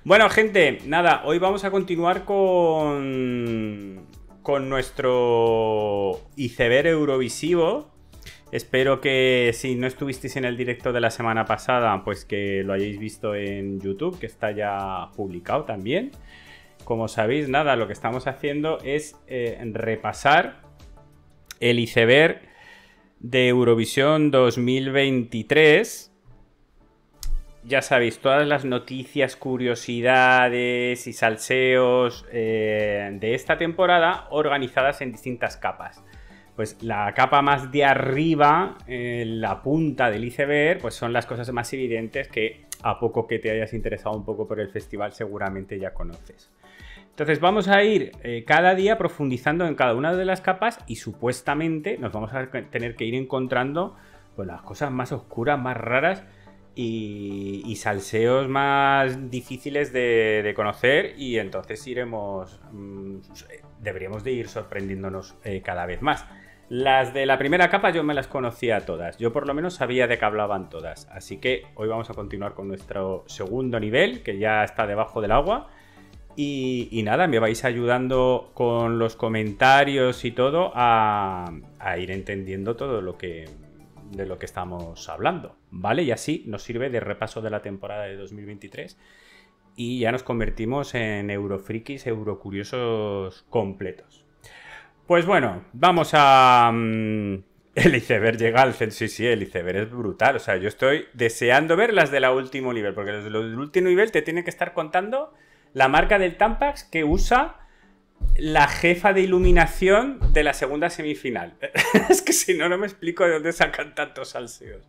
Bueno, gente, nada, hoy vamos a continuar con nuestro iceberg eurovisivo. Espero que si no estuvisteis en el directo de la semana pasada, pues que lo hayáis visto en YouTube, que está ya publicado también. Como sabéis, nada, lo que estamos haciendo es repasar el iceberg de Eurovisión 2023. Ya sabéis, todas las noticias, curiosidades y salseos de esta temporada organizadas en distintas capas. Pues la capa más de arriba, la punta del iceberg, pues son las cosas más evidentes que a poco que te hayas interesado un poco por el festival seguramente ya conoces. Entonces vamos a ir cada día profundizando en cada una de las capas y supuestamente nos vamos a tener que ir encontrando pues, las cosas más oscuras, más raras y salseos más difíciles de conocer, y entonces deberíamos de ir sorprendiéndonos cada vez más. Las de la primera capa yo me las conocía todas, yo por lo menos sabía de qué hablaban todas, así que hoy vamos a continuar con nuestro segundo nivel, que ya está debajo del agua. Y nada, me vais ayudando con los comentarios y todo a ir entendiendo todo de lo que estamos hablando, ¿vale? Y así nos sirve de repaso de la temporada de 2023 y ya nos convertimos en eurofrikis, eurocuriosos completos. Pues bueno, vamos a... el iceberg llega al centro. Sí, el iceberg es brutal. O sea, yo estoy deseando ver las del último nivel, porque las del último nivel te tienen que estar contando la marca del Tampax que usa la jefa de iluminación de la segunda semifinal. Es que si no, no me explico de dónde sacan tantos salseos.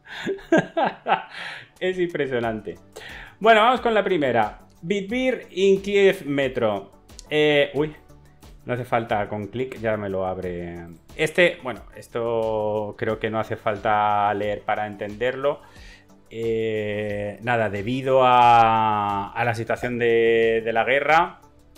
Es impresionante. Bueno, vamos con la primera. Bitbir in Kiev Metro. Uy, no hace falta con clic, ya me lo abre. Bueno, esto creo que no hace falta leer para entenderlo. Nada, debido a la situación de la guerra.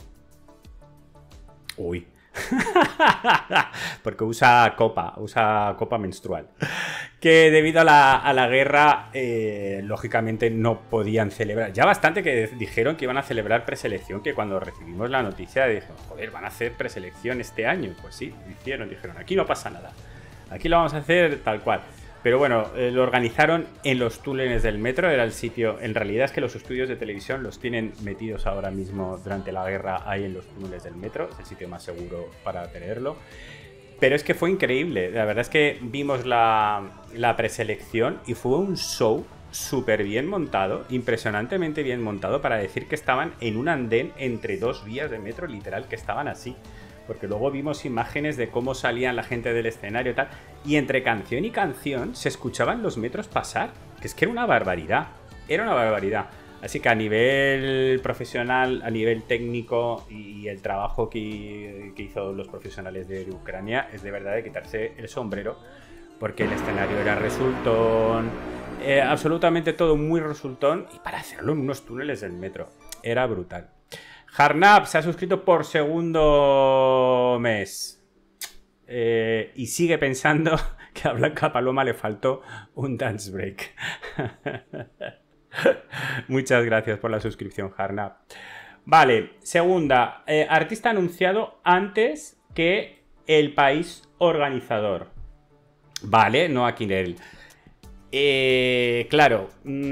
Uy. Porque usa copa menstrual. Que debido a la guerra, lógicamente no podían celebrar. Ya bastante que dijeron que iban a celebrar preselección, que cuando recibimos la noticia dijimos, joder, van a hacer preselección este año. Pues sí, dijeron, aquí no pasa nada. Aquí lo vamos a hacer tal cual. Pero bueno, lo organizaron en los túneles del metro, era el sitio. En realidad es que los estudios de televisión los tienen metidos ahora mismo durante la guerra ahí en los túneles del metro, es el sitio más seguro para tenerlo. Pero es que fue increíble, la verdad es que vimos la preselección y fue un show súper bien montado, impresionantemente bien montado, para decir que estaban en un andén entre dos vías de metro, literal, que estaban así. Porque luego vimos imágenes de cómo salían la gente del escenario y tal, y entre canción y canción se escuchaban los metros pasar, que es que era una barbaridad, Así que a nivel profesional, a nivel técnico y el trabajo que hizo los profesionales de Ucrania es de verdad de quitarse el sombrero, porque el escenario era resultón, absolutamente todo muy resultón, y para hacerlo en unos túneles del metro, era brutal. Harnab se ha suscrito por segundo mes. Y sigue pensando que a Blanca Paloma le faltó un dance break. Muchas gracias por la suscripción, Harnab. Vale, segunda. Artista anunciado antes que el país organizador. Vale, no aquí en él. Claro.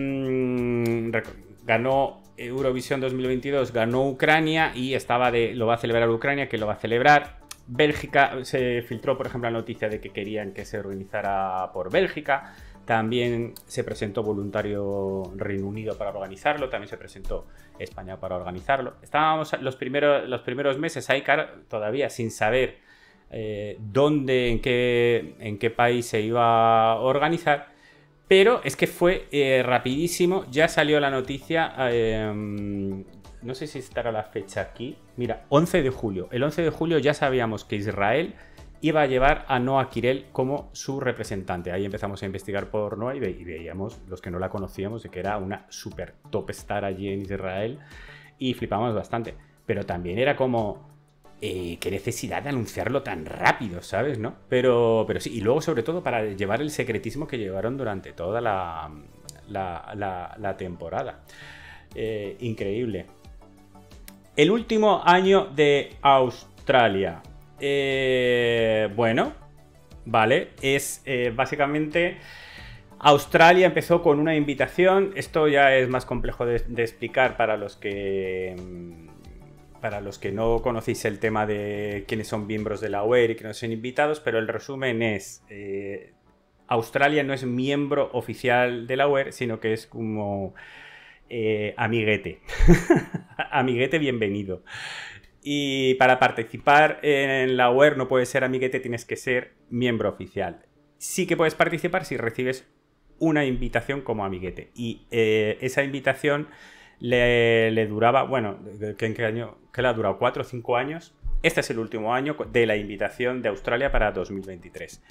Ganó Eurovisión 2022, ganó Ucrania y lo va a celebrar Ucrania, que lo va a celebrar. Bélgica, se filtró por ejemplo la noticia de que querían que se organizara por Bélgica. También se presentó voluntario Reino Unido para organizarlo, también se presentó España para organizarlo. Estábamos los primeros meses ahí todavía sin saber dónde, en qué país se iba a organizar. Pero es que fue rapidísimo, ya salió la noticia, no sé si estará la fecha aquí, mira, 11 de julio. El 11 de julio ya sabíamos que Israel iba a llevar a Noa Kirel como su representante. Ahí empezamos a investigar por Noa y veíamos, los que no la conocíamos, de que era una super top star allí en Israel, y flipamos bastante. Pero también era como... qué necesidad de anunciarlo tan rápido, ¿sabes? ¿No? Pero sí, y luego sobre todo para llevar el secretismo que llevaron durante toda la temporada. Increíble. El último año de Australia. Bueno, vale, es básicamente... Australia empezó con una invitación. Esto ya es más complejo de explicar para los que no conocéis el tema de quiénes son miembros de la UER y quiénes son invitados, pero el resumen es... Australia no es miembro oficial de la UER, sino que es como amiguete. Amiguete bienvenido. Y para participar en la UER no puedes ser amiguete, tienes que ser miembro oficial. Sí que puedes participar si recibes una invitación como amiguete. Y esa invitación le duraba, bueno, ¿en qué año? ¿Qué le ha durado? ¿4 o 5 años? Este es el último año de la invitación de Australia para 2023.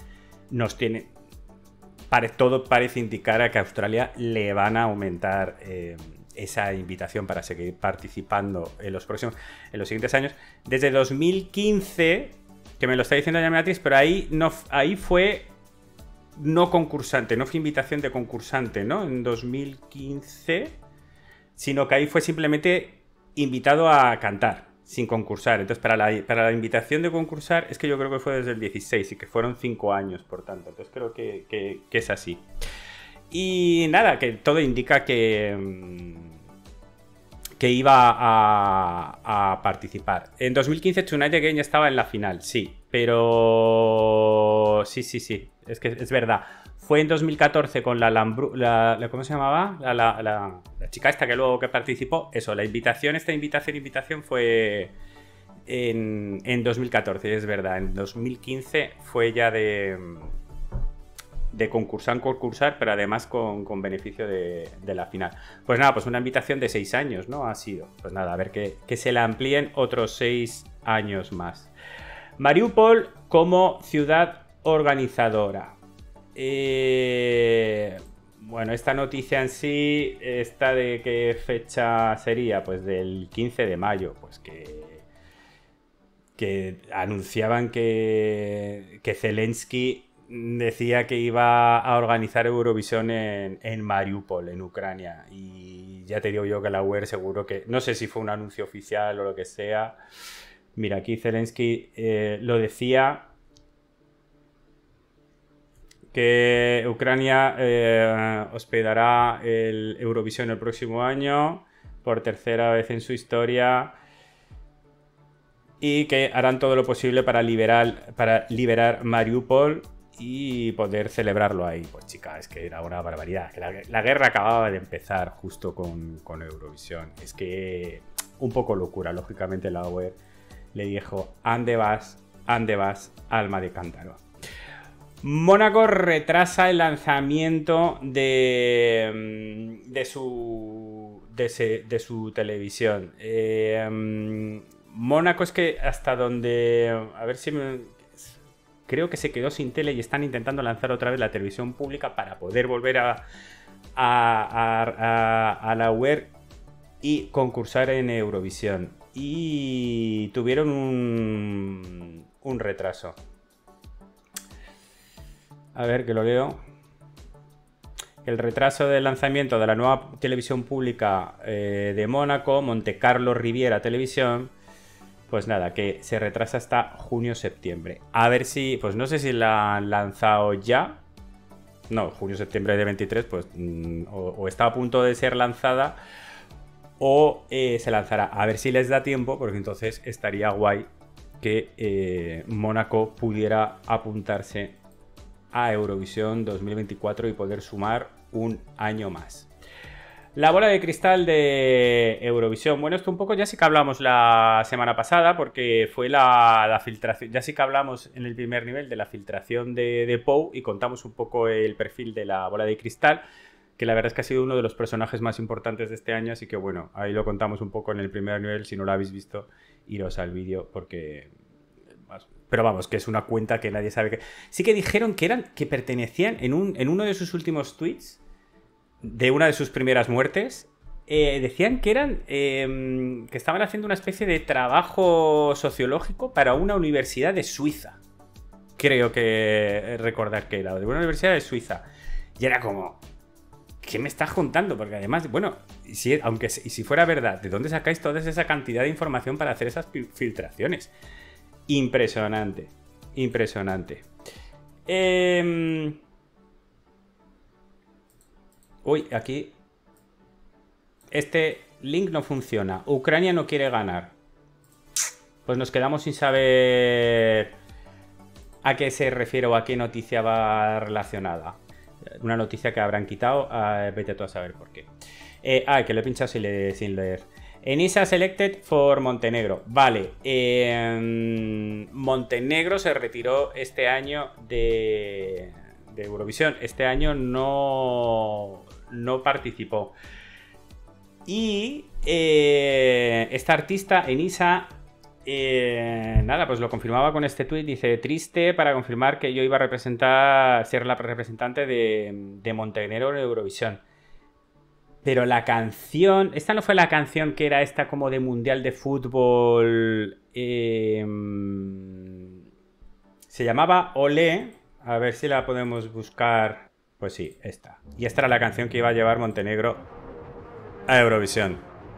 Todo parece indicar a que a Australia le van a aumentar esa invitación para seguir participando en los siguientes años. Desde 2015, que me lo está diciendo ya Beatriz, pero ahí fue no concursante, no fue invitación de concursante, ¿no? En 2015, sino que ahí fue simplemente invitado a cantar, sin concursar. Entonces, para la invitación de concursar, es que yo creo que fue desde el 16 y que fueron 5 años, por tanto. Entonces, creo que es así. Y nada, que todo indica que iba a participar. En 2015 Tonight Again ya estaba en la final, sí. Pero... Sí. Es que es verdad. Fue en 2014 con ¿cómo se llamaba? La chica esta que luego que participó. Eso, esta invitación fue en 2014, es verdad. En 2015 fue ya de concursar, pero además con beneficio de la final. Pues nada, pues una invitación de 6 años, ¿no? Ha sido. Pues nada, a ver que se la amplíen otros 6 años más. Mariupol como ciudad organizadora. Bueno, esta noticia en sí, ¿esta de qué fecha sería? Pues del 15 de mayo, pues que anunciaban que Zelensky decía que iba a organizar Eurovisión en Mariupol, en Ucrania. Y ya te digo yo que la UER seguro que... No sé si fue un anuncio oficial o lo que sea. Mira, aquí Zelensky lo decía... que Ucrania hospedará el Eurovisión el próximo año por tercera vez en su historia y que harán todo lo posible para liberar Mariupol y poder celebrarlo ahí. Pues chica, es que era una barbaridad. Que la guerra acababa de empezar justo con Eurovisión. Es que un poco locura. Lógicamente la UER le dijo, ande vas, alma de cántaro. Mónaco retrasa el lanzamiento de su televisión. Mónaco es que hasta donde... A ver si creo que se quedó sin tele y están intentando lanzar otra vez la televisión pública para poder volver a la UER y concursar en Eurovisión. Y tuvieron un retraso. A ver, que lo leo. El retraso del lanzamiento de la nueva televisión pública de Mónaco, Monte Carlo Riviera Televisión, pues nada, que se retrasa hasta junio-septiembre. A ver si, pues no sé si la han lanzado ya. No, junio-septiembre de 23, pues o está a punto de ser lanzada o se lanzará. A ver si les da tiempo, porque entonces estaría guay que Mónaco pudiera apuntarse a Eurovisión 2024 y poder sumar un año más. La bola de cristal de Eurovisión. Bueno, esto un poco ya sí que hablamos la semana pasada, porque fue la filtración. Ya sí que hablamos en el primer nivel de la filtración de Pou y contamos un poco el perfil de la bola de cristal, que la verdad es que ha sido uno de los personajes más importantes de este año, así que bueno, ahí lo contamos un poco en el primer nivel. Si no lo habéis visto, iros al vídeo porque... Pero vamos, que es una cuenta que nadie sabe que... Sí que dijeron que pertenecían en uno de sus últimos tweets, de una de sus primeras muertes, decían que eran... que estaban haciendo una especie de trabajo sociológico para una universidad de Suiza. Creo que recordar que era de una universidad de Suiza. Y era como... ¿qué me estás juntando? Porque además, bueno, si fuera verdad, ¿de dónde sacáis toda esa cantidad de información para hacer esas filtraciones? Impresionante. Impresionante. Uy, aquí. Este link no funciona. Ucrania no quiere ganar. Pues nos quedamos sin saber a qué se refiere o a qué noticia va relacionada. Una noticia que habrán quitado. Vete tú a saber por qué. Que lo he pinchado sin leer. Enisa selected for Montenegro. Vale. Montenegro se retiró este año de Eurovisión. Este año no participó. Y esta artista, Enisa, nada, pues lo confirmaba con este tuit. Dice: triste para confirmar que yo iba a ser la representante de Montenegro en Eurovisión. Pero la canción, esta no fue la canción que era esta como de mundial de fútbol. Se llamaba Olé. A ver si la podemos buscar. Pues sí, esta. Y esta era la canción que iba a llevar Montenegro a Eurovisión.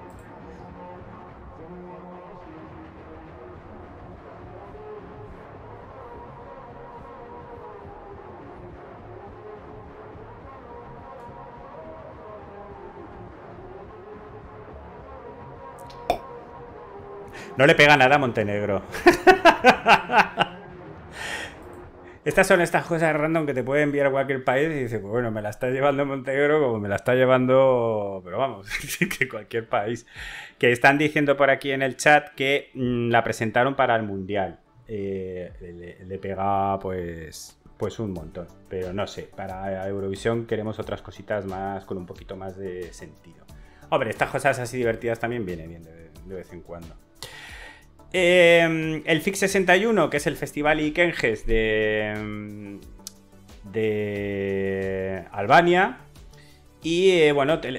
No le pega nada a Montenegro. Estas son estas cosas random que te puede enviar cualquier país y dices, pues bueno, me la está llevando Montenegro como me la está llevando, pero vamos, que cualquier país. Que están diciendo por aquí en el chat que la presentaron para el Mundial. Le pega pues un montón. Pero no sé, para Eurovisión queremos otras cositas más con un poquito más de sentido. Hombre, estas cosas así divertidas también vienen bien de vez en cuando. El FIC 61, que es el Festival Ikenges de Albania. Y bueno, que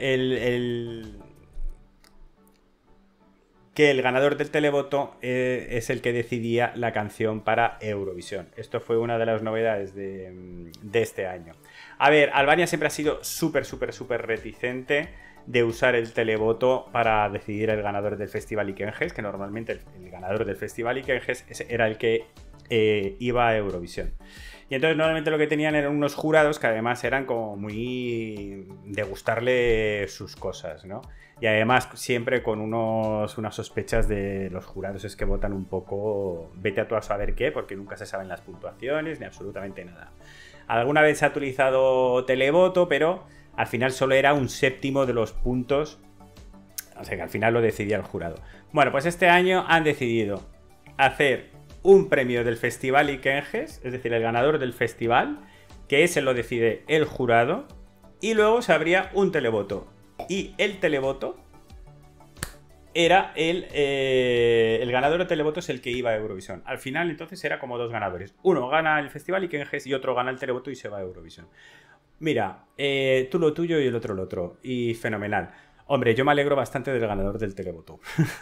el ganador del televoto es el que decidía la canción para Eurovisión. Esto fue una de las novedades de este año. A ver, Albania siempre ha sido súper reticente de usar el televoto para decidir el ganador del Festival Ikenges, que normalmente el ganador del Festival Ikenges era el que iba a Eurovisión. Y entonces normalmente lo que tenían eran unos jurados que además eran como muy de gustarle sus cosas, ¿no? Y además siempre con unas sospechas de los jurados es que votan un poco, vete a tú a saber qué, porque nunca se saben las puntuaciones ni absolutamente nada. Alguna vez se ha utilizado televoto, pero al final solo era un séptimo de los puntos. O sea que al final lo decidía el jurado. Bueno, pues este año han decidido hacer un premio del Festival Ikenges, es decir, el ganador del festival, que ese lo decide el jurado, y luego se abría un televoto. Y el televoto era el ganador del televoto es el que iba a Eurovisión. Al final entonces era como dos ganadores. Uno gana el Festival Ikenges y otro gana el televoto y se va a Eurovisión. Mira, tú lo tuyo y el otro lo otro. Y fenomenal. Hombre, yo me alegro bastante del ganador del televoto.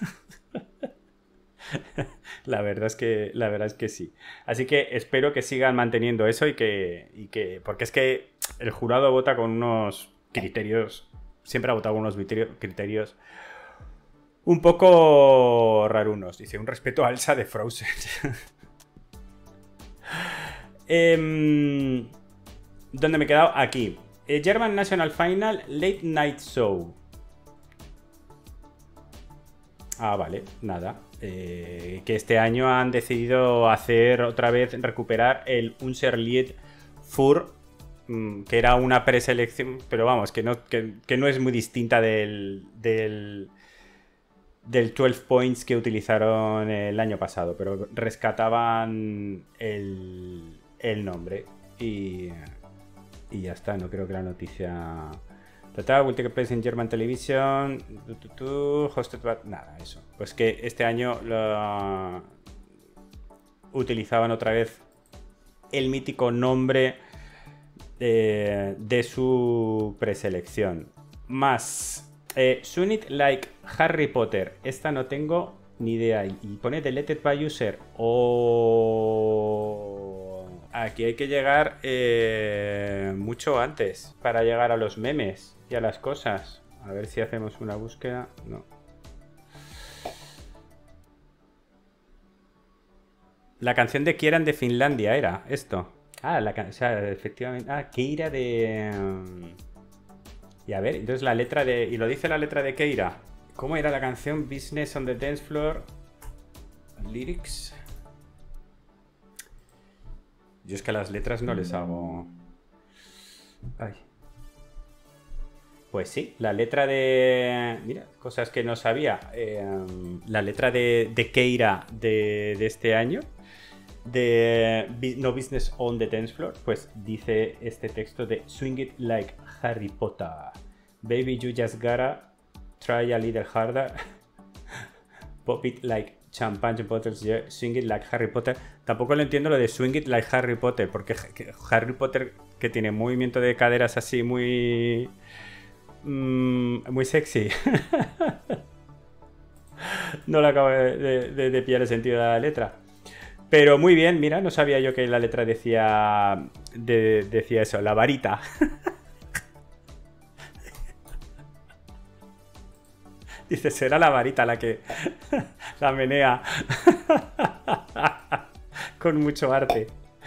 La verdad es que sí. Así que espero que sigan manteniendo eso y que porque es que el jurado vota con unos criterios. Siempre ha votado con unos criterios un poco rarunos. Dice, un respeto a Elsa de Frozen. ¿Dónde me he quedado? Aquí. German National Final Late Night Show. Ah, vale, nada. Que este año han decidido hacer otra vez, recuperar el Unserlied Fur, que era una preselección, pero vamos, que no es muy distinta del 12 Points que utilizaron el año pasado, pero rescataban el nombre y ya está. No creo que la noticia total will take place in German television hosted by... nada, eso, pues que este año utilizaban otra vez el mítico nombre de su preselección. Más Soon It Like Harry Potter, esta no tengo ni idea. Y pone deleted by user. aquí hay que llegar mucho antes para llegar a los memes y a las cosas. A ver si hacemos una búsqueda. No. La canción de Kieran de Finlandia era esto. Ah, o sea, efectivamente. Ah, Keira de... Y a ver, entonces la letra de... Y lo dice la letra de Keira. ¿Cómo era la canción? Business on the Dance Floor. Lyrics. Yo es que a las letras no les hago... Ay. Pues sí, la letra de... Mira, cosas que no sabía. La letra de Keira de este año, de No Business on the Dance Floor, pues dice este texto de Swing it like Harry Potter. Baby, you just gotta try a little harder. Pop it like champagne bottles, yeah. Swing it like Harry Potter. Tampoco lo entiendo lo de swing it like Harry Potter, porque Harry Potter, que tiene movimiento de caderas así muy... muy sexy. No le acabo de pillar el sentido de la letra. Pero muy bien, mira, no sabía yo que la letra decía eso, la varita. Dice, será la varita la que la menea. Con mucho arte.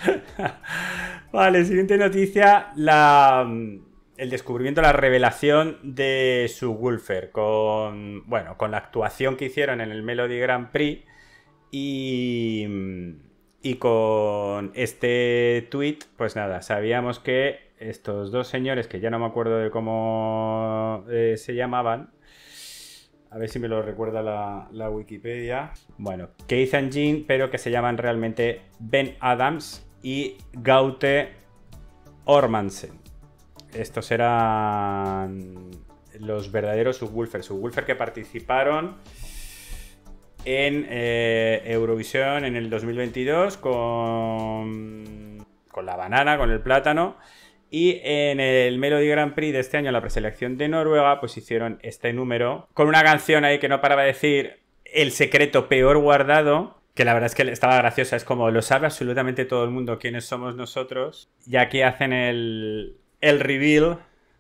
Vale, siguiente noticia. El descubrimiento, la revelación de Subwoofer con la actuación que hicieron en el Melody Grand Prix y con este tweet, pues nada, sabíamos que estos dos señores, que ya no me acuerdo de cómo se llamaban, a ver si me lo recuerda la Wikipedia. Bueno, Keith and Jean, pero que se llaman realmente Ben Adams y Gaute Ormansen. Estos eran los verdaderos Subwoofer que participaron en Eurovisión en el 2022 con la banana, con el plátano. Y en el Melody Grand Prix de este año, la preselección de Noruega, pues hicieron este número con una canción ahí que no paraba de decir el secreto peor guardado, que la verdad es que estaba graciosa. Es como, lo sabe absolutamente todo el mundo quiénes somos nosotros. Y aquí hacen el reveal.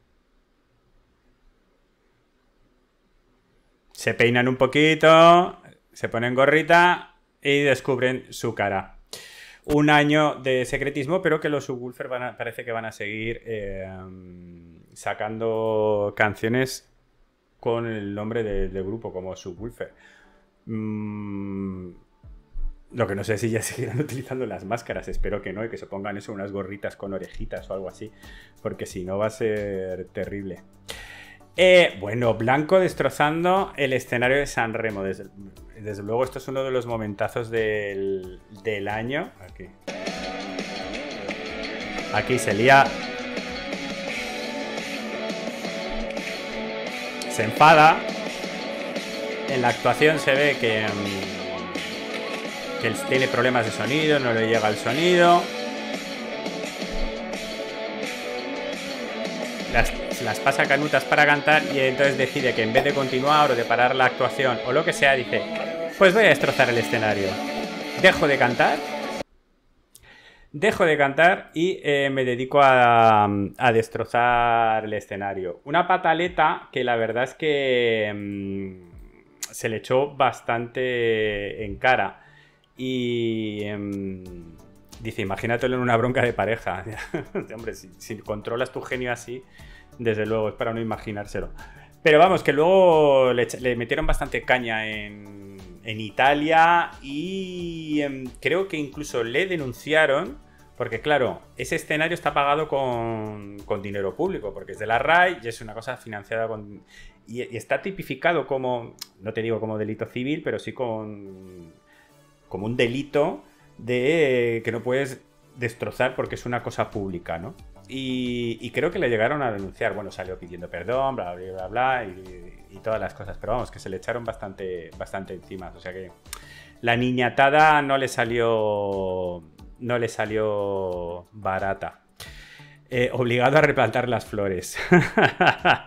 Se peinan un poquito, se ponen gorrita y descubren su cara. Un año de secretismo, pero que los Subwoofer parece que van a seguir sacando canciones con el nombre del grupo, como Subwoofer. Lo que no sé si ya seguirán utilizando las máscaras, espero que no, y que se pongan eso, unas gorritas con orejitas o algo así, porque si no va a ser terrible. Bueno, Blanco destrozando el escenario de San Remo. Desde luego esto es uno de los momentazos del año. Aquí se lía. Se enfada. En la actuación se ve que él tiene problemas de sonido, no le llega el sonido. Las pasa canutas para cantar y entonces decide que en vez de continuar o de parar la actuación o lo que sea, dice, pues voy a destrozar el escenario. Dejo de cantar y me dedico a destrozar el escenario. Una pataleta que la verdad es que se le echó bastante en cara. Y dice, imagínatelo en una bronca de pareja. Hombre, si controlas tu genio así, desde luego, es para no imaginárselo. Pero vamos, que luego le metieron bastante caña en Italia y creo que incluso le denunciaron, porque claro, ese escenario está pagado con dinero público, porque es de la RAI y es una cosa financiada con... Y está tipificado como, no te digo como delito civil, pero sí como un delito de que no puedes destrozar porque es una cosa pública, ¿no? Y creo que le llegaron a denunciar. Bueno, salió pidiendo perdón, bla, bla, bla, bla, y todas las cosas. Pero vamos, que se le echaron bastante encima. O sea que la niñatada no le salió barata. Obligado a replantar las flores.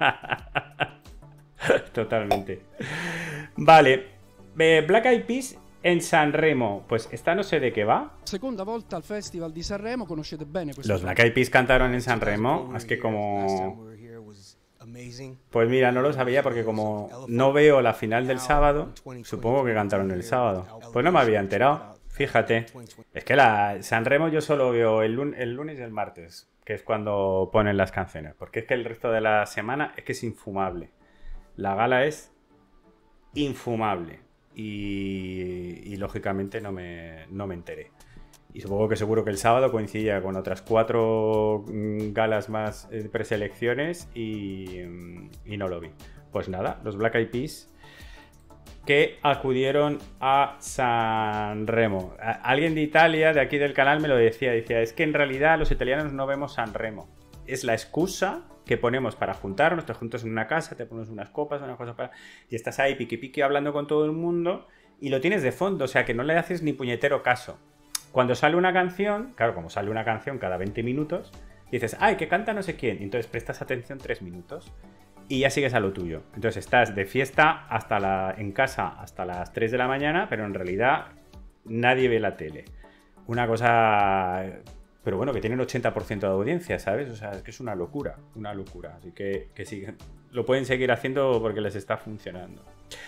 Totalmente. Vale. Black Eyed Peas en Sanremo, pues esta no sé de qué va. Seconda volta al Festival di Sanremo, conoscete bene questo. Los Black Eyed Peas cantaron en Sanremo, es que como... Pues mira, no lo sabía porque como no veo la final del sábado, supongo que cantaron el sábado. Pues no me había enterado, fíjate. Es que la Sanremo yo solo veo el lunes y el martes, que es cuando ponen las canciones. Porque es que el resto de la semana es que es infumable. La gala es infumable. Y lógicamente no me enteré. Y supongo que seguro que el sábado coincidía con otras 4 galas más preselecciones y no lo vi. Pues nada, los Black Eyed Peas que acudieron a Sanremo. Alguien de Italia, de aquí del canal, me lo decía. Decía, es que en realidad los italianos no vemos Sanremo. Es la excusa que ponemos para juntarnos, te juntas en una casa, te pones unas copas, una cosa para... y estás ahí piqui piqui hablando con todo el mundo y lo tienes de fondo, o sea que no le haces ni puñetero caso. Cuando sale una canción, claro, como sale una canción cada 20 minutos, dices, ¡ay, que canta no sé quién! Y entonces prestas atención 3 minutos y ya sigues a lo tuyo. Entonces estás de fiesta en casa hasta las 3 de la mañana, pero en realidad nadie ve la tele. Una cosa... Pero bueno, que tienen 80% de audiencia, ¿sabes? O sea, es que es una locura, una locura. Así que sí, lo pueden seguir haciendo porque les está funcionando.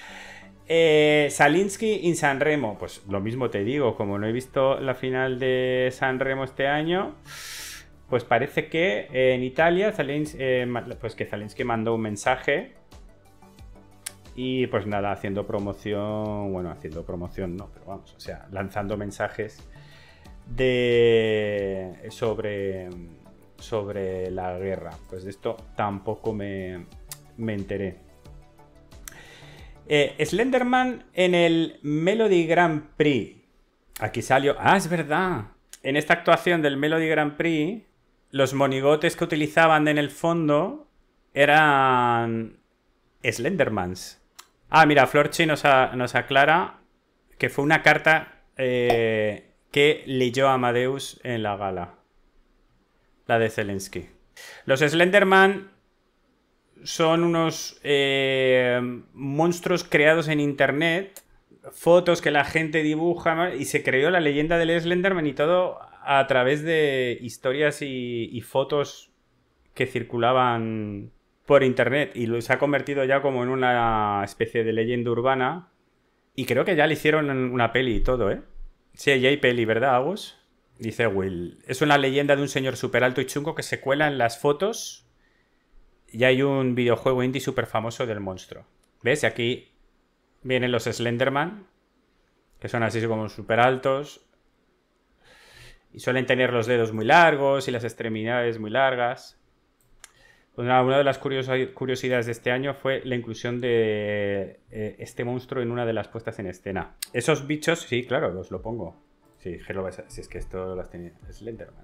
Salinsky en Sanremo, pues lo mismo te digo, como no he visto la final de Sanremo este año, pues parece que en Italia pues que Salinsky mandó un mensaje y pues nada, haciendo promoción, bueno, haciendo promoción no, pero vamos, o sea, lanzando mensajes sobre la guerra. Pues de esto tampoco me enteré. Slenderman en el Melody Grand Prix. Aquí salió... Ah, es verdad. En esta actuación del Melody Grand Prix, los monigotes que utilizaban en el fondo eran Slendermans. Ah, mira, Florchi nos aclara que fue una carta que leyó Amadeus en la gala. La de Zelensky. Los Slenderman son unos monstruos creados en internet, fotos que la gente dibuja, ¿no? Y se creó la leyenda del Slenderman y todo a través de historias y fotos que circulaban por internet y se ha convertido ya como en una especie de leyenda urbana y creo que ya le hicieron una peli y todo, ¿eh? Sí, ya hay peli, ¿verdad, Agus? Dice Will. Es una leyenda de un señor súper alto y chungo que se cuela en las fotos. Y hay un videojuego indie súper famoso del monstruo. ¿Ves? Y aquí vienen los Slenderman, que son así como súper altos. Y suelen tener los dedos muy largos y las extremidades muy largas. Pues nada, una de las curiosidades de este año fue la inclusión de este monstruo en una de las puestas en escena. Esos bichos, sí, claro, os lo pongo. Sí, si es que esto las tenía Slenderman.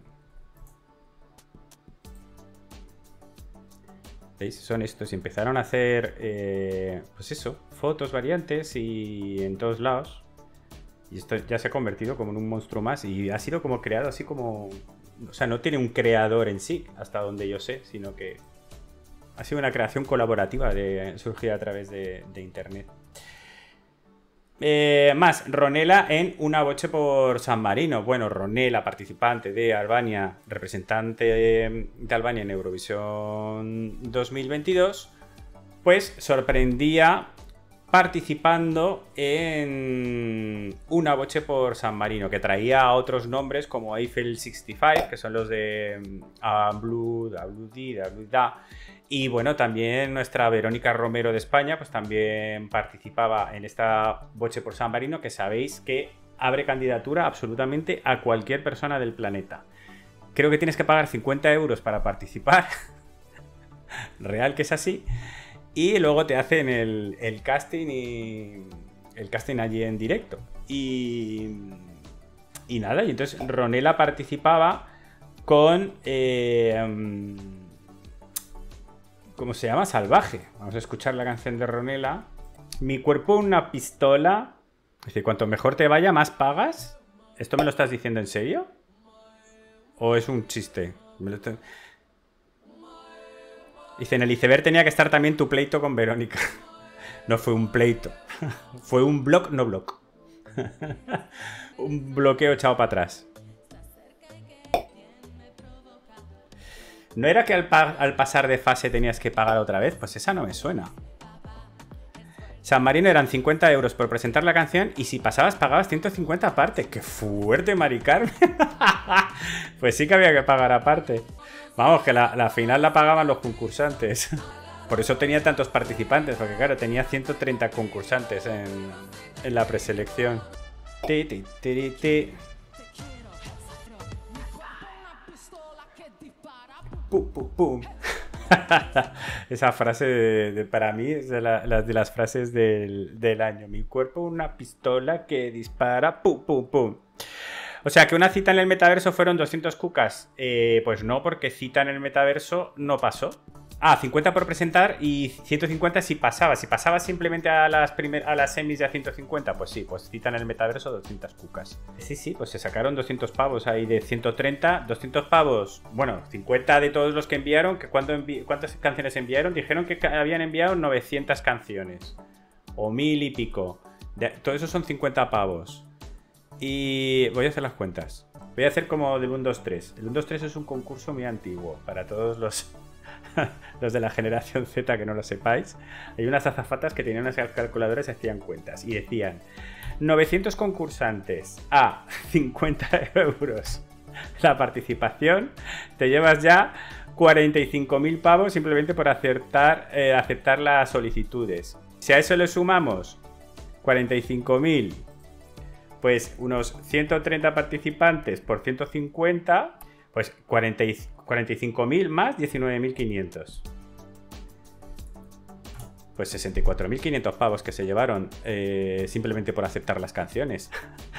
¿Veis? Son estos. Y empezaron a hacer, pues eso, fotos variantes y en todos lados. Y esto ya se ha convertido como en un monstruo más. Y ha sido como creado así como... O sea, no tiene un creador en sí, hasta donde yo sé, sino que ha sido una creación colaborativa surgida a través de internet. Más, Ronela en Una Voce por San Marino. Bueno, Ronela, participante de Albania, representante de Albania en Eurovisión 2022, pues sorprendía participando en Una Voce por San Marino, que traía otros nombres como Eiffel 65, que son los de Blue, WD, y bueno, también nuestra Verónica Romero de España, pues también participaba en esta Voce por San Marino, que sabéis que abre candidatura absolutamente a cualquier persona del planeta. Creo que tienes que pagar 50 euros para participar. Real que es así. Y luego te hacen el casting y el casting allí en directo. Y nada, y entonces Ronela participaba con... ¿cómo se llama? Salvaje. Vamos a escuchar la canción de Ronela. Mi cuerpo una pistola. Es decir, cuanto mejor te vaya, más pagas. ¿Esto me lo estás diciendo en serio? ¿O es un chiste? Dice, en el iceberg tenía que estar también tu pleito con Verónica. No fue un pleito. Fue un blog, no blog. Un bloqueo echado para atrás. ¿No era que al pasar de fase tenías que pagar otra vez? Pues esa no me suena. San Marino eran 50 euros por presentar la canción y si pasabas pagabas 150 aparte. ¡Qué fuerte, Mari Carmen! Pues sí que había que pagar aparte. Vamos, que la final la pagaban los concursantes. Por eso tenía tantos participantes, porque claro, tenía 130 concursantes en la preselección. Ti, ti, ti, ti. Pum, pum, pum. Esa frase para mí es de las frases del año. Mi cuerpo, una pistola que dispara. Pum, pum, pum. O sea, que una cita en el metaverso fueron 200 cucas. Pues no, porque cita en el metaverso no pasó. 50 por presentar y 150 si pasaba. Si pasaba simplemente a las semis de a 150, pues sí, pues cita en el metaverso 200 cucas. Sí, pues se sacaron 200 pavos ahí de 130. 200 pavos, bueno, 50 de todos los que enviaron. ¿Cuántas canciones enviaron? Dijeron que habían enviado 900 canciones. O 1000 y pico. Todo eso son 50 pavos. Y voy a hacer las cuentas. Voy a hacer como del 1, 2, 3. El 1, 2, 3 es un concurso muy antiguo para todos los de la generación Z que no lo sepáis. Hay unas azafatas que tenían unas calculadoras y hacían cuentas. Y decían 900 concursantes a 50 euros la participación. Te llevas ya 45.000 pavos simplemente por aceptar las solicitudes. Si a eso le sumamos 45.000, pues unos 130 participantes por 150, pues 45.000 más 19.500. Pues 64.500 pavos que se llevaron simplemente por aceptar las canciones.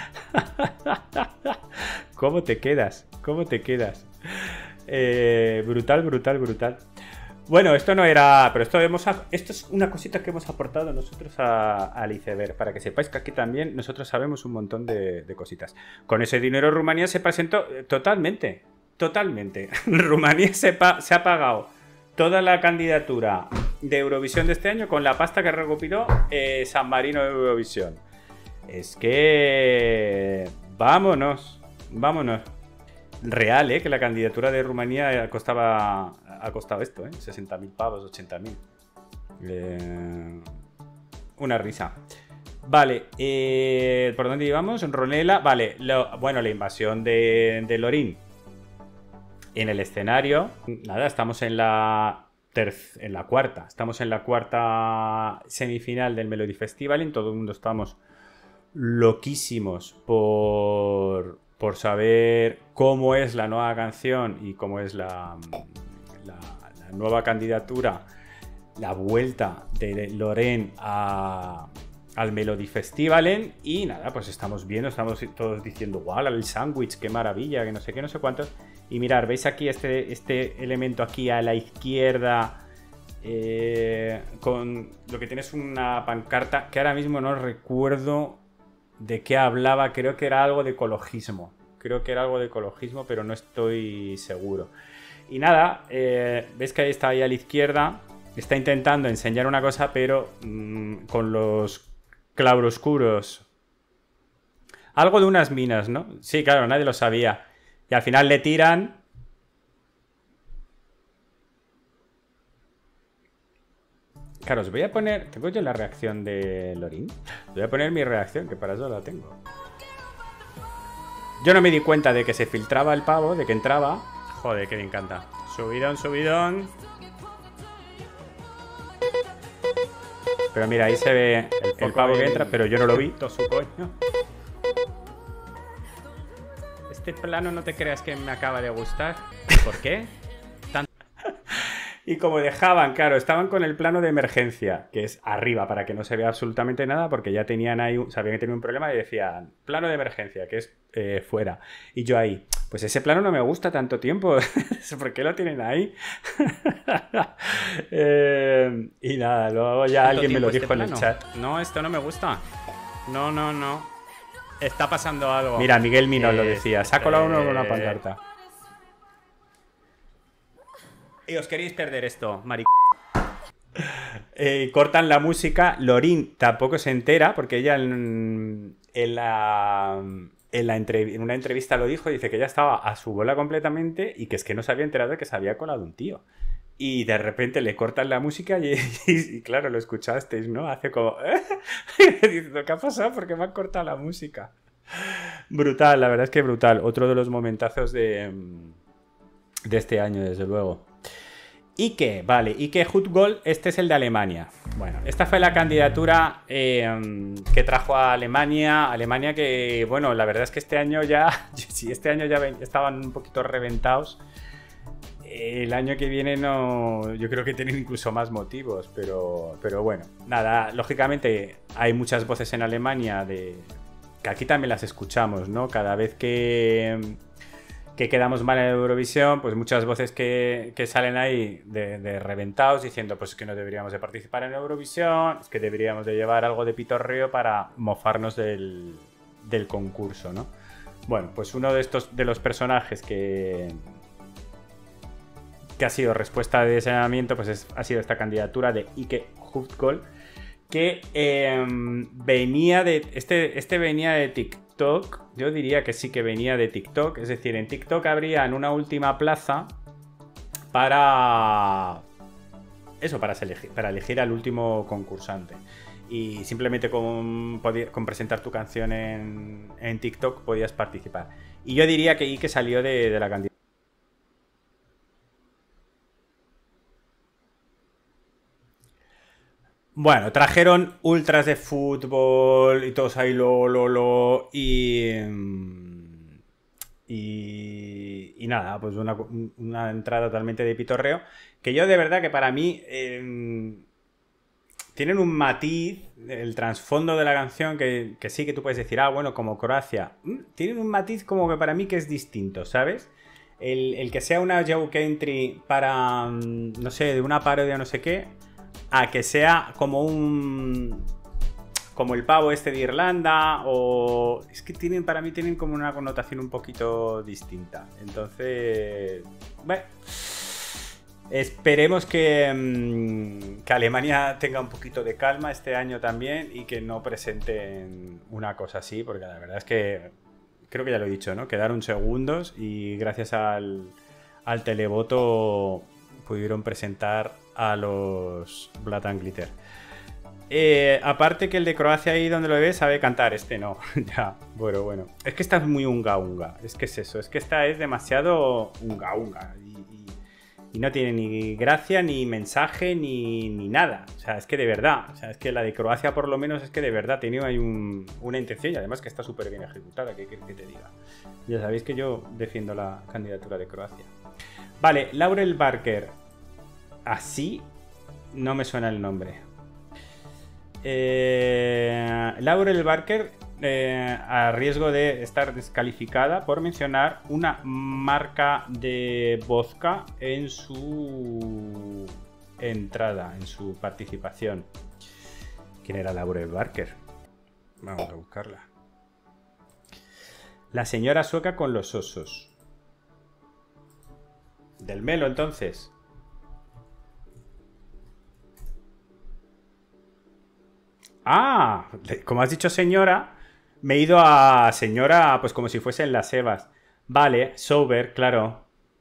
¿Cómo te quedas? ¿Cómo te quedas? Brutal, brutal, brutal. Bueno, esto no era... Pero esto es una cosita que hemos aportado nosotros al iceberg. Para que sepáis que aquí también nosotros sabemos un montón de cositas. Con ese dinero Rumanía se presentó totalmente. Totalmente. Rumanía se ha pagado toda la candidatura de Eurovisión de este año con la pasta que recopiló San Marino de Eurovisión. Es que... Vámonos. Vámonos. Real, que la candidatura de Rumanía ha costado esto, 60.000 pavos, 80.000. Una risa. Vale, ¿por dónde íbamos? Ronela, vale, bueno, la invasión de Lorín en el escenario. Nada, estamos en la cuarta. Estamos en la cuarta semifinal del Melody Festival y todo el mundo estamos loquísimos por saber cómo es la nueva canción y cómo es la nueva candidatura, la vuelta de Loreen al Melody Festivalen. Y nada, pues estamos todos diciendo, ¡guau! El sándwich, qué maravilla, que no sé qué, no sé cuántos. Y mirad, ¿veis aquí este elemento aquí a la izquierda? Con lo que tienes una pancarta que ahora mismo no recuerdo de qué hablaba. Creo que era algo de ecologismo. Pero no estoy seguro. Y nada, ves que ahí está ahí a la izquierda. Está intentando enseñar una cosa, pero con los claroscuros. Algo de unas minas, ¿no? Sí, claro, nadie lo sabía. Y al final le tiran. Claro, os voy a poner... ¿Tengo yo la reacción de Lorín? Voy a poner mi reacción, que para eso la tengo. Yo no me di cuenta de que se filtraba el pavo, de que entraba. Joder, que me encanta. Subidón, subidón. Pero mira, ahí se ve el pavo que entra, pero yo no lo vi. Todo su coño. Este plano no te creas que me acaba de gustar. ¿Por qué? Y como dejaban, claro, estaban con el plano de emergencia, que es arriba, para que no se vea absolutamente nada, porque ya tenían ahí, sabían que tenían un problema y decían, plano de emergencia, que es fuera. Y yo ahí, pues ese plano no me gusta tanto tiempo, ¿por qué lo tienen ahí? Y nada, luego ya alguien me lo dijo en el chat. No, esto no me gusta. No. Está pasando algo. Mira, Miguel Minos lo decía, se ha colado uno con una pancarta. Y os queréis perder esto, cortan la música. Lorín tampoco se entera porque ella en una entrevista lo dijo, dice que ya estaba a su bola completamente y que es que no se había enterado de que se había colado un tío. Y de repente le cortan la música y claro, lo escuchasteis, ¿no? Hace como... Diciendo, ¿qué ha pasado? ¿Por qué me han cortado la música? Brutal, la verdad es que brutal. Otro de los momentazos de este año, desde luego. Ike, vale, Ike Hutgol, este es el de Alemania. Bueno, esta fue la candidatura que trajo a Alemania. Alemania que, bueno, la verdad es que este año ya... Sí, este año ya estaban un poquito reventados. El año que viene no, yo creo que tienen incluso más motivos, pero bueno, nada, lógicamente hay muchas voces en Alemania que aquí también las escuchamos, ¿no? Cada vez que quedamos mal en Eurovisión, pues muchas voces que salen ahí de reventados diciendo pues que no deberíamos de participar en Eurovisión, es que deberíamos de llevar algo de pitorreo para mofarnos del concurso, ¿no? Bueno, pues uno de los personajes que ha sido respuesta de señalamiento, pues ha sido esta candidatura de Ike Hutgol, que venía de... Este venía de TikTok, yo diría que sí que venía de TikTok, es decir, en TikTok habrían una última plaza para... Eso, para elegir al último concursante. Y simplemente con presentar tu canción en TikTok podías participar. Y yo diría que Ike salió de la candidatura. Bueno, trajeron ultras de fútbol y todos ahí y nada, pues una entrada totalmente de pitorreo que yo de verdad que para mí tienen un matiz, el trasfondo de la canción que sí que tú puedes decir, ah, bueno, como Croacia, tienen un matiz como que para mí que es distinto, ¿sabes? El que sea una joke entry para, no sé, de una parodia no sé qué, a que sea como como el pavo este de Irlanda, o es que para mí tienen como una connotación un poquito distinta. Entonces, bueno, esperemos que Alemania tenga un poquito de calma este año también y que no presenten una cosa así, porque la verdad es que creo que ya lo he dicho, ¿no? Quedaron segundos y gracias al televoto pudieron presentar a los Blood and Glitter. Aparte que el de Croacia ahí donde lo ves sabe cantar, este no. Ya, bueno. Es que esta es muy unga. Es que es eso, es que esta es demasiado unga. Y no tiene ni gracia, ni mensaje, ni nada. O sea, es que de verdad. O sea, es que la de Croacia por lo menos es que de verdad tenía ahí una intención y además que está súper bien ejecutada, que te diga. Ya sabéis que yo defiendo la candidatura de Croacia. Vale, Laurel Barker. Así no me suena el nombre. Laurel Barker, a riesgo de estar descalificada por mencionar una marca de vodka en su entrada, en su participación. ¿Quién era Laurel Barker? Vamos a buscarla. La señora sueca con los osos. Del Melo, entonces. Ah, como has dicho señora, me he ido a señora, pues como si fuesen las Evas. Vale, Sober, claro.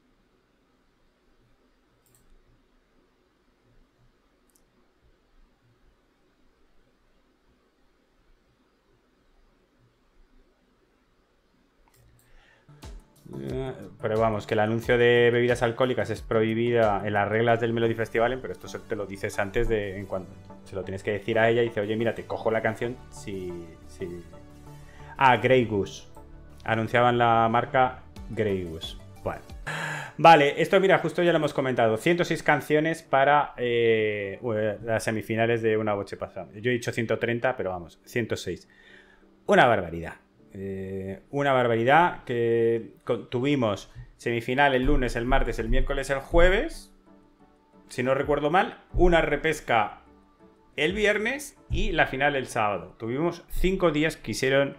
Pero vamos, que el anuncio de bebidas alcohólicas es prohibida en las reglas del Melody Festival, pero esto te lo dices antes de en cuando se lo tienes que decir a ella y dice, oye, mira, te cojo la canción si... Ah, Grey Goose. Anunciaban la marca Grey Goose. Bueno. Vale, esto mira, justo ya lo hemos comentado. 106 canciones para las semifinales de Una Voce Pasada. Yo he dicho 130, pero vamos, 106. Una barbaridad. Una barbaridad que tuvimos semifinal el lunes, el martes, el miércoles, el jueves, si no recuerdo mal, una repesca el viernes y la final el sábado. Tuvimos 5 días que quisieron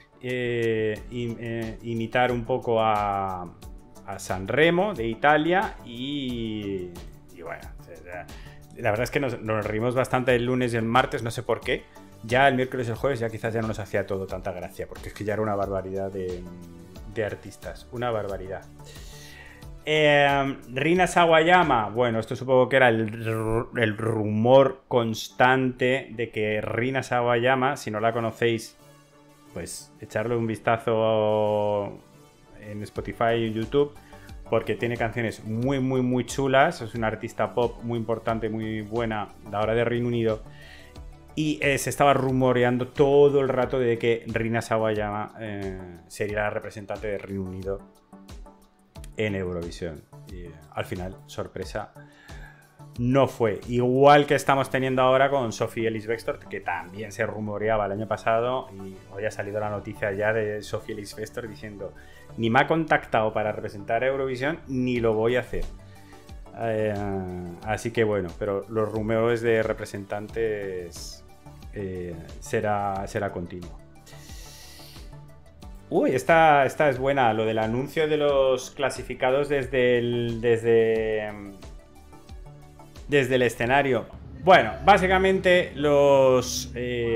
imitar un poco a Sanremo de Italia y bueno, la verdad es que nos reímos bastante el lunes y el martes, no sé por qué. Ya el miércoles y el jueves ya quizás ya no nos hacía todo tanta gracia, porque es que ya era una barbaridad de artistas, una barbaridad. Rina Sawayama, bueno, esto supongo que era el rumor constante de que Rina Sawayama, si no la conocéis, pues echarle un vistazo en Spotify y YouTube, porque tiene canciones muy, muy, muy chulas. Es una artista pop muy importante, muy buena, ahora de Reino Unido. Y se estaba rumoreando todo el rato de que Rina Sawayama sería la representante de Reino Unido en Eurovisión. Y al final, sorpresa, no fue. Igual que estamos teniendo ahora con Sophie Ellis-Bextor, que también se rumoreaba el año pasado, y hoy ha salido la noticia ya de Sophie Ellis-Bextor diciendo: ni me ha contactado para representar a Eurovisión, ni lo voy a hacer. Así que bueno, pero los rumores de representantes será continuo. Uy, esta es buena, lo del anuncio de los clasificados desde el escenario. Bueno, básicamente los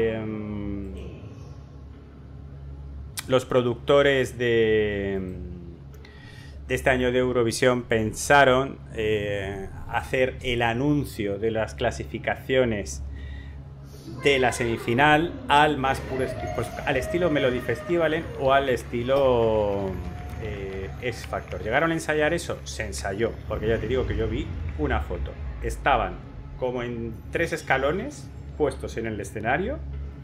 productores de este año de Eurovisión pensaron hacer el anuncio de las clasificaciones de la semifinal al más puro pues, al estilo Melody Festival o al estilo X Factor. ¿Llegaron a ensayar eso? Se ensayó, porque ya te digo que yo vi una foto. Estaban como en 3 escalones puestos en el escenario.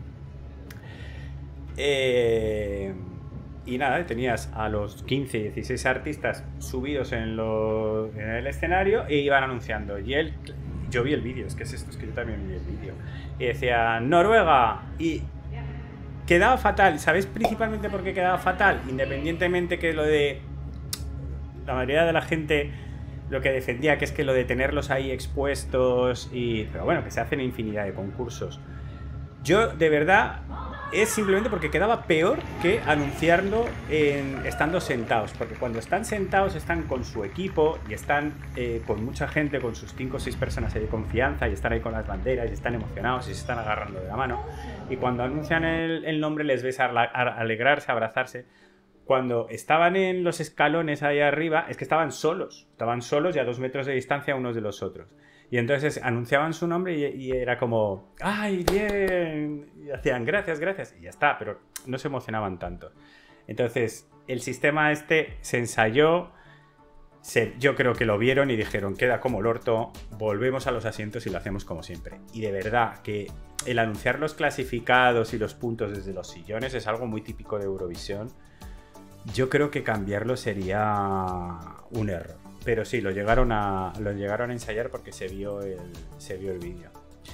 Y nada, tenías a los 15 y 16 artistas subidos en el escenario e iban anunciando. Y yo vi el vídeo, es que yo también vi el vídeo. Y decía Noruega y quedaba fatal. ¿Sabéis principalmente por qué quedaba fatal? Independientemente que lo de la mayoría de la gente lo que defendía, que es que lo de tenerlos ahí expuestos pero bueno, que se hacen infinidad de concursos. Yo de verdad es simplemente porque quedaba peor que anunciarlo estando sentados, porque cuando están sentados están con su equipo y están con mucha gente, con sus 5 o 6 personas ahí de confianza, y están ahí con las banderas y están emocionados y se están agarrando de la mano, y cuando anuncian el nombre les ves alegrarse, abrazarse. Cuando estaban en los escalones ahí arriba, es que estaban solos y a 2 metros de distancia unos de los otros. Y entonces anunciaban su nombre y era como ¡ay, bien! Y hacían gracias, gracias, y ya está, pero no se emocionaban tanto. Entonces, el sistema este se ensayó, yo creo que lo vieron y dijeron: queda como el orto, volvemos a los asientos y lo hacemos como siempre. Y de verdad que el anunciar los clasificados y los puntos desde los sillones es algo muy típico de Eurovisión. Yo creo que cambiarlo sería un error. Pero sí, lo llegaron a ensayar porque se vio el vídeo.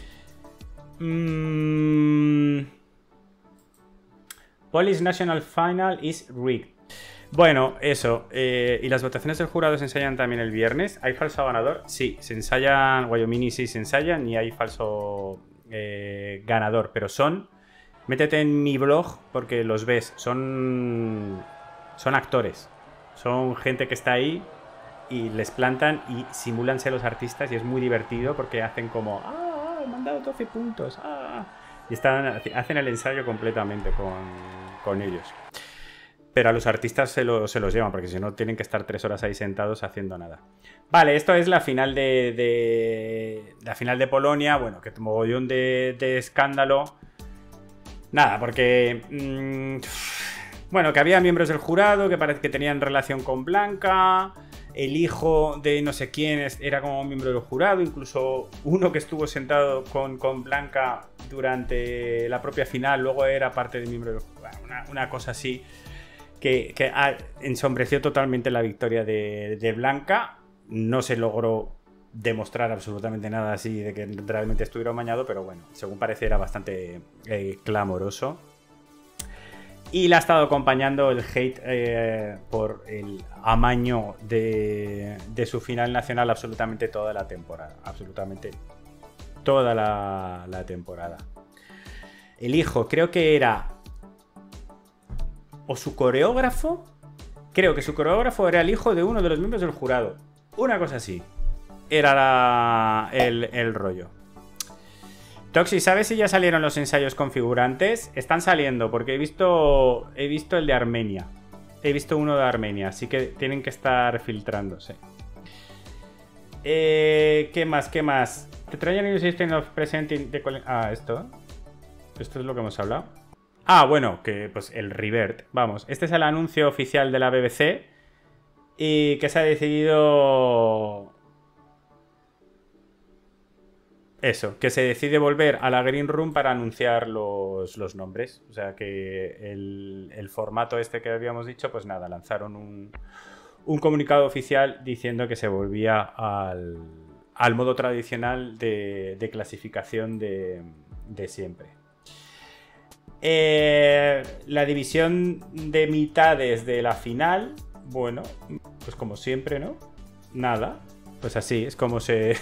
Polish National Final is rigged. Bueno, eso. ¿Y las votaciones del jurado se ensayan también el viernes? ¿Hay falso ganador? Sí, se ensayan. Wyoming sí se ensayan y hay falso ganador. Pero métete en mi blog porque los ves. Son actores. Son gente que está ahí y les plantan y simulan ser los artistas, y es muy divertido porque hacen como me han dado 12 puntos y hacen el ensayo completamente con ellos, pero a los artistas se los llevan porque si no tienen que estar 3 horas ahí sentados haciendo nada. Vale, esto es la final la final de Polonia. Bueno, que mogollón de escándalo. Nada, porque bueno, que había miembros del jurado que parece que tenían relación con Blanca. El hijo de no sé quién era como miembro del jurado. Incluso uno que estuvo sentado con Blanca durante la propia final luego era parte del miembro del jurado. Una cosa así que ensombreció totalmente la victoria de Blanca. No se logró demostrar absolutamente nada así de que realmente estuviera amañado, pero bueno, según parece era bastante clamoroso. Y la ha estado acompañando el hate por el amaño de su final nacional absolutamente toda la temporada. Absolutamente toda la temporada. El hijo, creo que era... o su coreógrafo. Creo que su coreógrafo era el hijo de uno de los miembros del jurado. Una cosa así. Era el rollo. Toxi, ¿sabes si ya salieron los ensayos configurantes? Están saliendo, porque he visto el de Armenia. He visto uno de Armenia, así que tienen que estar filtrándose. ¿Qué más? ¿Qué más? The Trojan New System of Presenting the... esto es lo que hemos hablado. Bueno, que pues el Revert. Vamos, este es el anuncio oficial de la BBC y que se ha decidido... Eso, que se decide volver a la Green Room para anunciar los nombres. O sea que el formato este que habíamos dicho, pues nada, lanzaron un comunicado oficial diciendo que se volvía al modo tradicional de clasificación de siempre. La división de mitades de la final, bueno, pues como siempre, ¿no? Nada. Pues así, es como se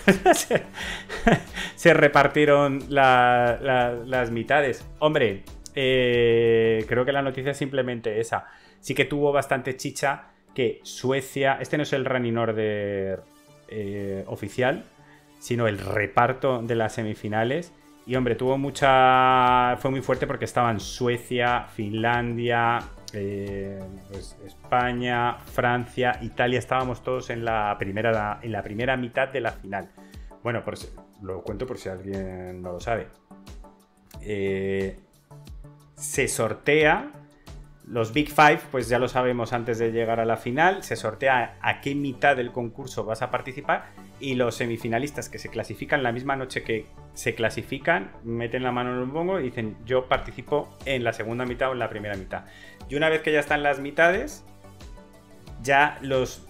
repartieron las mitades. Hombre, creo que la noticia es simplemente esa. Sí que tuvo bastante chicha que Suecia... Este no es el running order oficial, sino el reparto de las semifinales. Y hombre, tuvo mucha... Fue muy fuerte porque estaban Suecia, Finlandia... pues España, Francia, Italia, estábamos todos en la primera mitad de la final. Bueno, lo cuento por si alguien no lo sabe. Se sortea los Big Five, pues ya lo sabemos antes de llegar a la final. Se sortea a qué mitad del concurso vas a participar y los semifinalistas que se clasifican la misma noche que se clasifican, meten la mano en el bongo y dicen: yo participo en la segunda mitad o en la primera mitad. Y una vez que ya están las mitades, ya los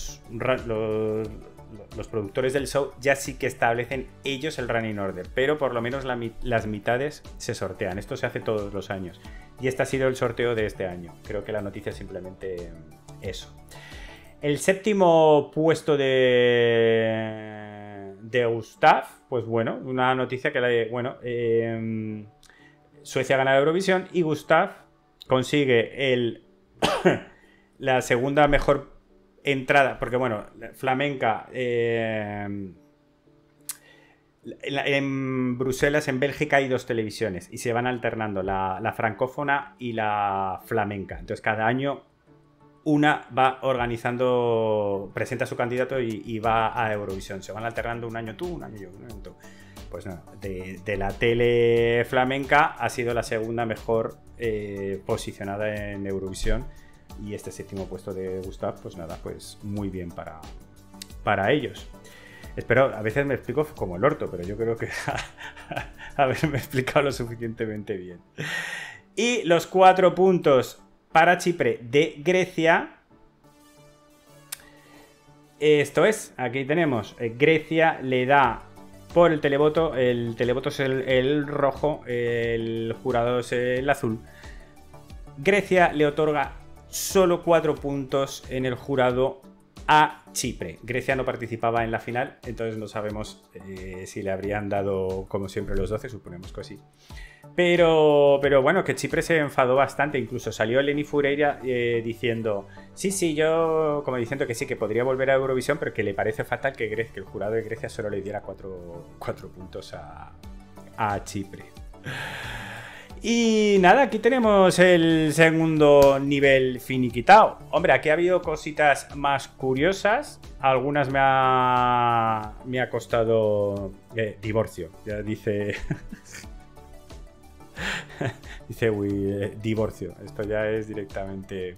productores del show ya sí que establecen ellos el running order, pero por lo menos las mitades se sortean. Esto se hace todos los años y este ha sido el sorteo de este año. Creo que la noticia es simplemente eso. El séptimo puesto de Gustav, pues bueno, una noticia que Suecia gana la Eurovisión y Gustav consigue la segunda mejor entrada, porque bueno, flamenca en Bruselas, en Bélgica hay dos televisiones y se van alternando la francófona y la flamenca. Entonces cada año una va organizando, presenta a su candidato y va a Eurovisión. Se van alternando un año tú, un año yo, un año tú. Pues nada, de la tele flamenca ha sido la segunda mejor posicionada en Eurovisión. Y este séptimo puesto de Gustav, pues nada, pues muy bien para ellos. Espero, a veces me explico como el orto, pero yo creo que haberme explicado lo suficientemente bien. Y los 4 puntos para Chipre de Grecia. Esto es, aquí tenemos, Grecia le da por el televoto es el rojo, el jurado es el azul. Grecia le otorga solo 4 puntos en el jurado a Chipre. Grecia no participaba en la final, entonces no sabemos si le habrían dado, como siempre, los 12, suponemos que sí. Pero bueno, que Chipre se enfadó bastante. Incluso salió Eleni Foureira diciendo, sí, yo, como diciendo que sí, que podría volver a Eurovisión, pero que le parece fatal que el jurado de Grecia solo le diera 4 puntos a Chipre. Y nada, aquí tenemos el segundo nivel finiquitado. Hombre, aquí ha habido cositas más curiosas. Algunas me ha costado divorcio. Ya dice... dice, divorcio. Esto ya es directamente...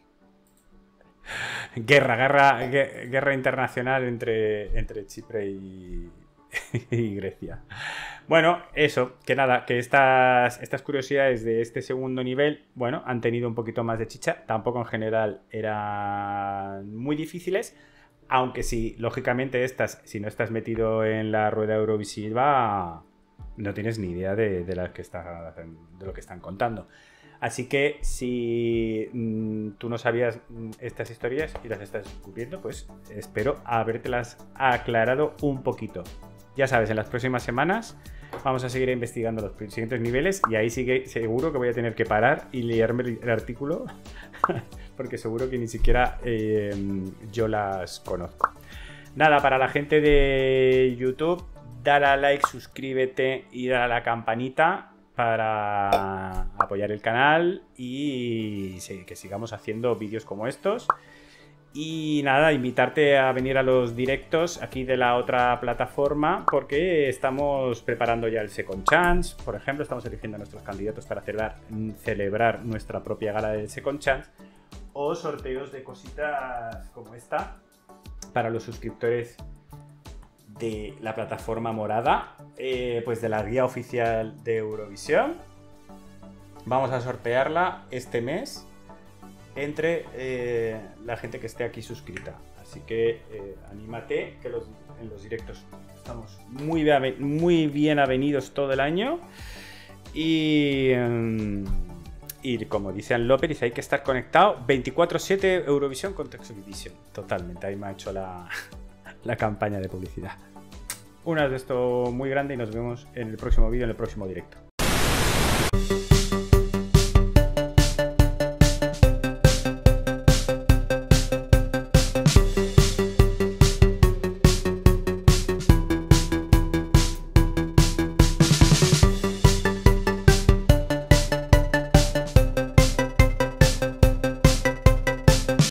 Guerra internacional entre Chipre y Grecia. Bueno, eso, que nada, que estas curiosidades de este segundo nivel, bueno, han tenido un poquito más de chicha. Tampoco en general eran muy difíciles, aunque sí, lógicamente si no estás metido en la rueda eurovisiva, no tienes ni idea de lo que están contando. Así que si tú no sabías estas historias y las estás descubriendo, pues espero habértelas aclarado un poquito. Ya sabes, en las próximas semanas vamos a seguir investigando los siguientes niveles y ahí seguro que voy a tener que parar y leerme el artículo porque seguro que ni siquiera yo las conozco. Nada, para la gente de YouTube, dale a like, suscríbete y dale a la campanita para apoyar el canal y que sigamos haciendo vídeos como estos. Y nada, invitarte a venir a los directos aquí de la otra plataforma, porque estamos preparando ya el Second Chance. Por ejemplo, estamos eligiendo a nuestros candidatos para celebrar nuestra propia gala del Second Chance, o sorteos de cositas como esta para los suscriptores de la plataforma morada, pues de la guía oficial de Eurovisión. Vamos a sortearla este mes entre la gente que esté aquí suscrita. Así que anímate, que en los directos estamos muy bien avenidos todo el año. Y como dice Ann Loperis, hay que estar conectado 24/7 Eurovisión con Texovisión. Totalmente, ahí me ha hecho la campaña de publicidad. Un abrazo muy grande y nos vemos en el próximo vídeo, en el próximo directo.